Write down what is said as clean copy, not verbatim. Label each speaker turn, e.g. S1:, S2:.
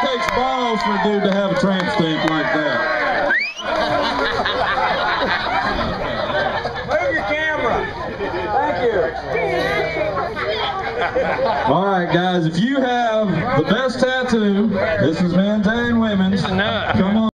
S1: takes balls for a dude to have a tramp stamp like that.
S2: Move your camera. Thank you.
S1: All right, guys, if you have the best tattoo, this is men's and women's. Come on.